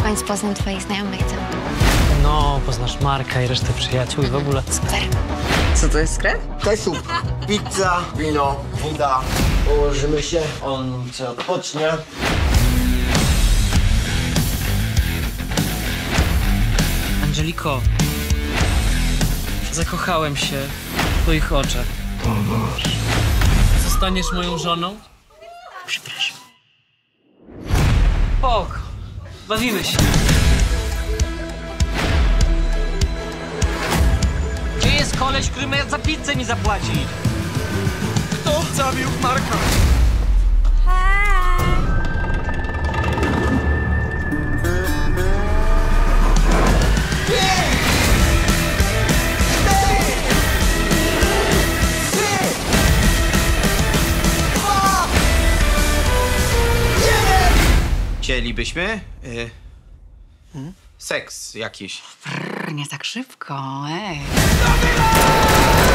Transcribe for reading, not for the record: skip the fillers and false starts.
końcu poznam twoich znajomych, co? No, poznasz Marka i resztę przyjaciół i w ogóle. Super. Co to jest sklep? Daj sup. Pizza, wino, woda. Położymy się, on się odpocznie. Angeliko, zakochałem się w twoich oczach. O Boże. Zostaniesz moją żoną? Przepraszam. Spoko. Bawimy się. Gdzie jest koleś, który za pizzę mi zapłaci? Kto zabił Marka? Chcielibyśmy seks jakiś. Nie tak szybko, ej.